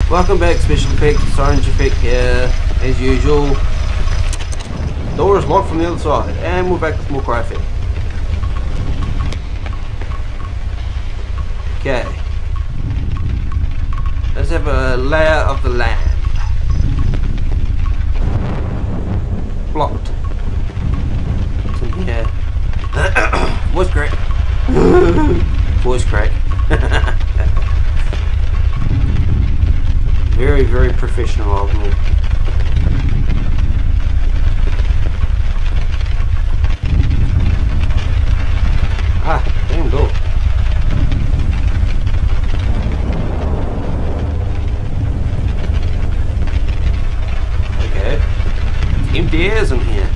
Welcome back, Special Effects, Orange Effect here, as usual. Door is locked from the other side, and we're back with more Cry Effect. Okay. Let's have a layer of the land. Blocked. What's in here? Voice crack. Voice crack. Very, very professional of me. Ah, damn door. Okay. Empty airs in here.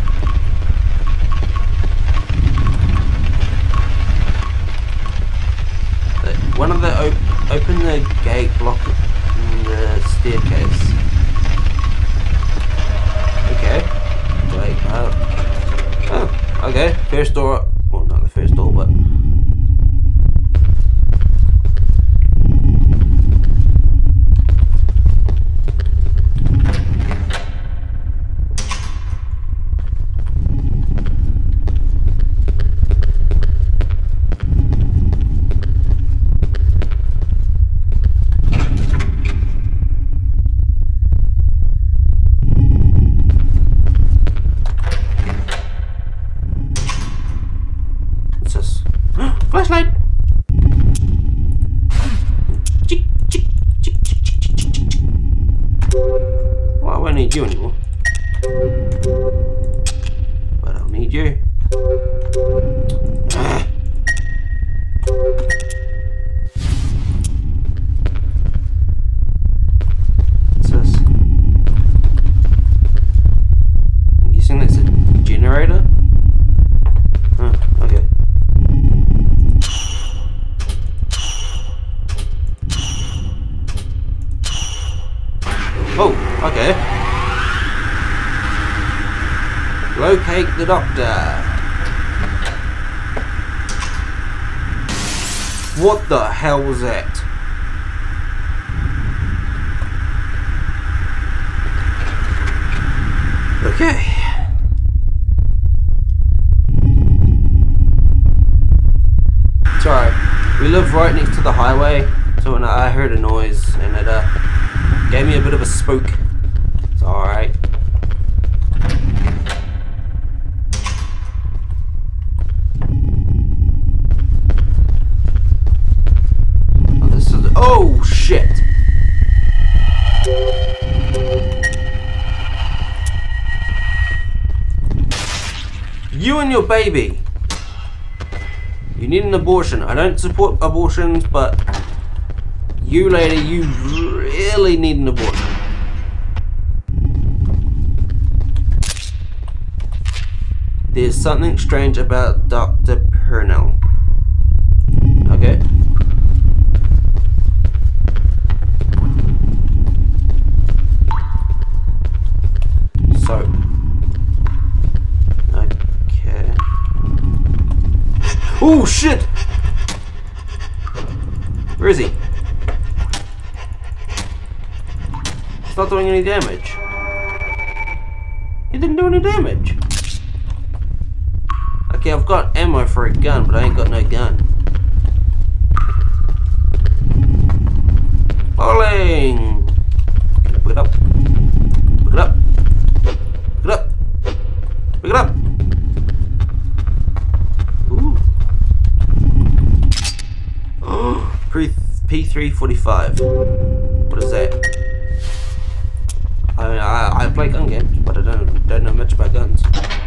One of the open the gate, block the staircase. Okay. Wait. Oh. Okay. First door. Well, not the first door, but. Flashlight! Well, I won't need you anymore. But I'll need you. What's this? I'm guessing that's a generator? Huh, okay. Oh, okay. Locate the doctor. What the hell was that? Okay. Sorry, we live right next to the highway, so when I heard a noise and it gave me a bit of a spook. It's alright. Oh, this is. Oh, shit! You and your baby! You need an abortion. I don't support abortions, but you lady, you really need an abortion. There's something strange about Dr. Purnell. Okay. So. Okay. Oh shit! Where is he? It's not doing any damage. He didn't do any damage. Okay, I've got ammo for a gun, but I ain't got no gun. Bowling! Pick it up. Pick it up. Pick it up. Pick it up. Ooh. P345. What is that? I mean, I play gun games, but I don't know much about guns.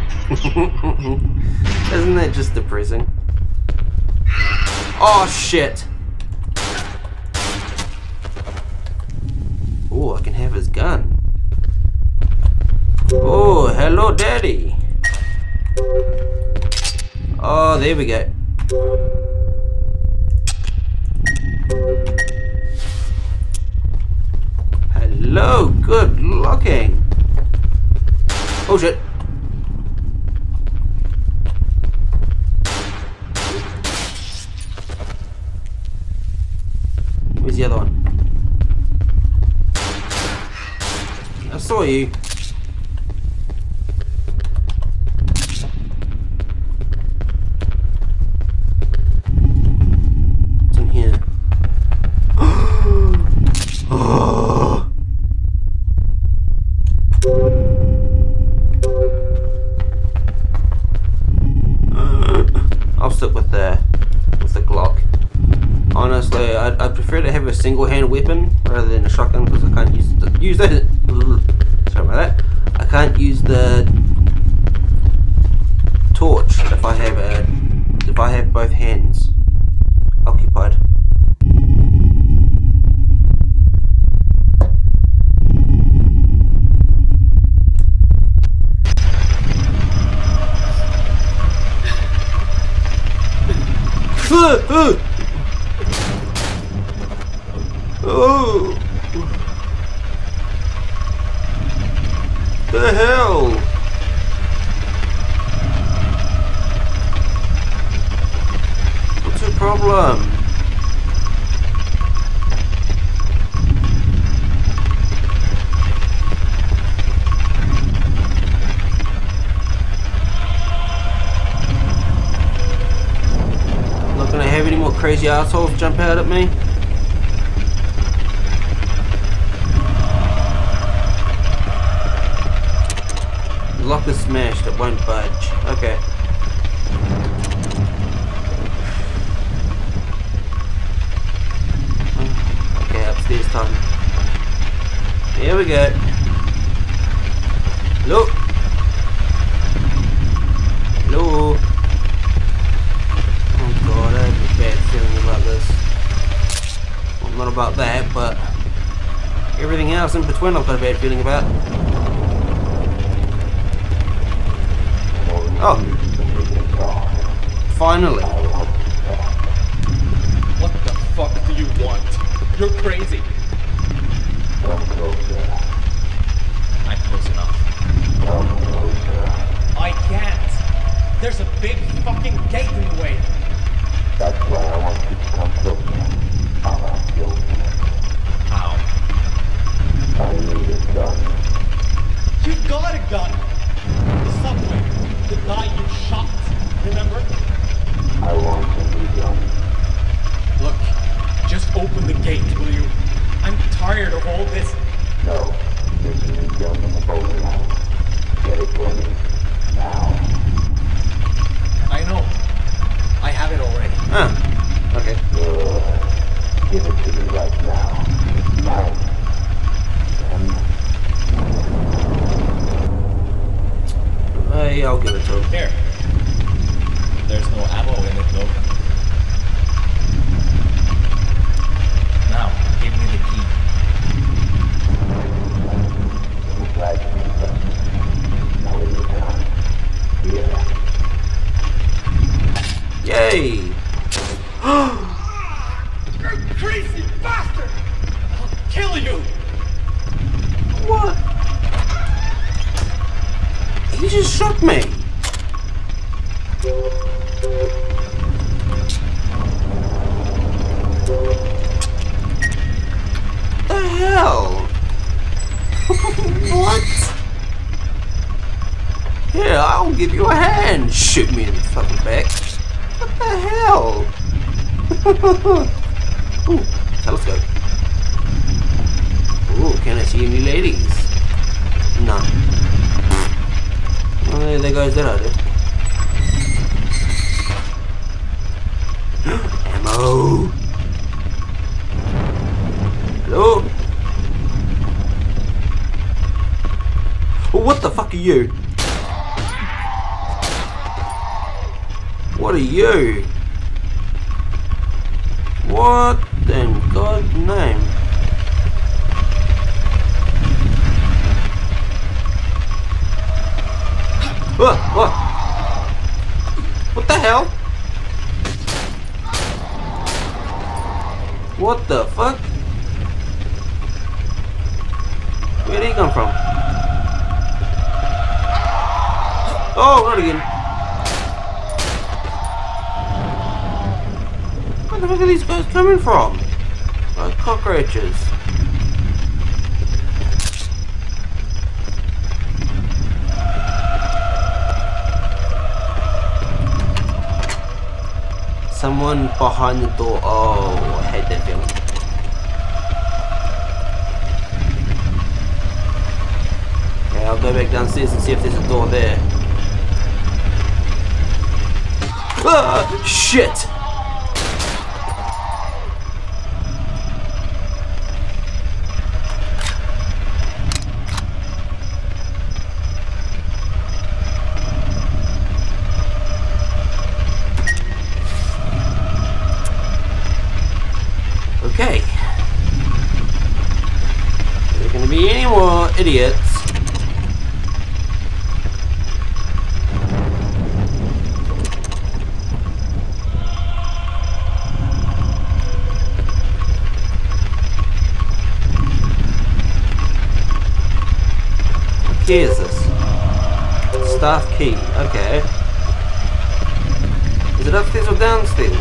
Isn't that just depressing? Oh shit! Oh, I can have his gun. Oh, hello, daddy. Oh, there we go. Hello, good looking. Oh shit. Where's the other one? I saw you. What's in here? Oh. I'll stick with the Glock. Honestly, I'd prefer to have a single-hand weapon rather than a shotgun because I can't use that. Sorry about that. I can't use the torch if I have both hands occupied. Oh! The hell? What's your problem? Not gonna have any more crazy assholes jump out at me? Lock is smashed, it won't budge. Okay. Okay, upstairs time. Here we go. Hello? Hello? Oh god, I have a bad feeling about this. Well, not about that, but everything else in between I've got a bad feeling about. Oh. Finally. What the fuck do you want? You're crazy. Come closer. I'm close enough. Come closer. I can't. There's a big fucking gate in the way. That's why I want you to come closer. I'll kill you. How? I need a gun. You got a gun. The subway. The guy you shot. Remember? I want a new gun. Look, just open the gate, will you? I'm tired of all this. No. There's a new gun in the bowling alley. Get it for me. Now. I know. I have it already. Ah. Okay. Good. Give it to me right now. Now. Hey, I'll give it to him. Here. There's no ammo in it, though. Now, give me the key. I'm glad you came first. Now in your gun. Here. Yay! You crazy bastard! I'll kill you! What? He just shot me! The hell? What? Here, I'll give you a hand. Shoot me in the fucking back. What the hell? Ooh, telescope. Ooh, can I see any ladies? No. Well, there goes that idea. Ammo! Hello? What the fuck are you? What are you? What in God's name? What the hell? What the fuck? Where did he come from? Oh, not again. Where the fuck are these guys coming from? Like cockroaches. someone behind the door. Oh, I hate that feeling. Okay, I'll go back downstairs and see if there's a door there. Ah, shit! Okay. Are there gonna be any more idiots? What key is this? Staff key, okay. Is it upstairs or downstairs?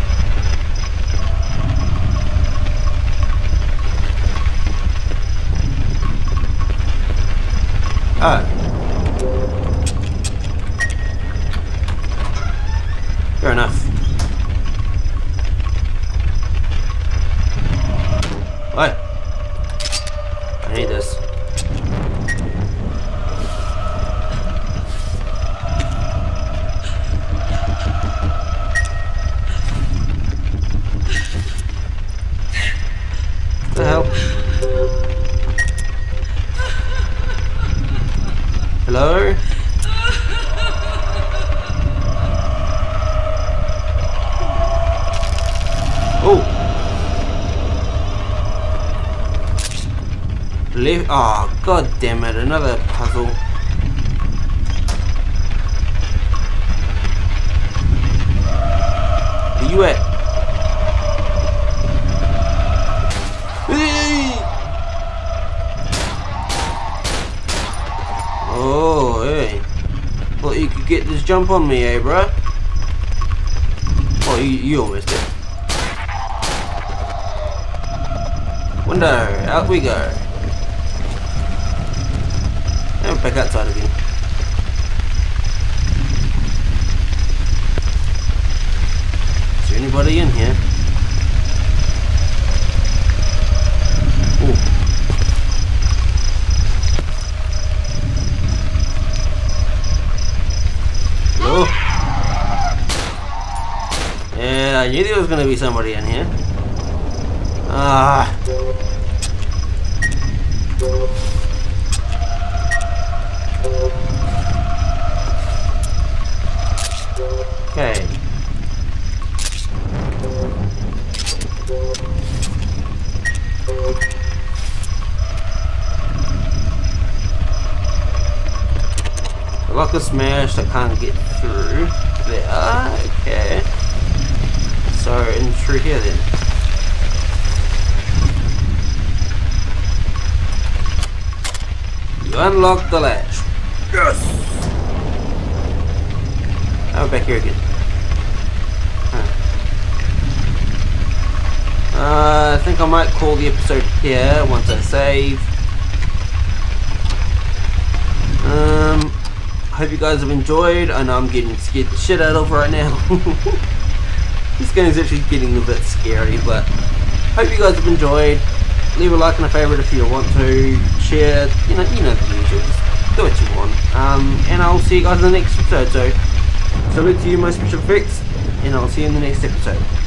Oh. Fair enough. What? I need this. What the hell? Hello? Oh! Left. Oh, god damn it! Another puzzle. Where you at? Oh, hey. Thought you could get this jump on me, eh, bruh? Oh, you almost did. Window, out we go. And back outside again. Is there anybody in here? Ooh. Hello? Yeah, I knew there was going to be somebody in here. Ah. Okay. The lock is smashed, I can't get through there. Okay. So, in through here then. You unlock the latch. Yes! Oh, back here again. I think I might call the episode here once I save. Hope you guys have enjoyed. I know I'm getting scared the shit out of right now. This game is actually getting a bit scary, but hope you guys have enjoyed. Leave a like and a favourite if you want to. Share, you know the usual. Just do what you want. And I'll see you guys in the next episode. So salute to you, my special effects, and I'll see you in the next episode.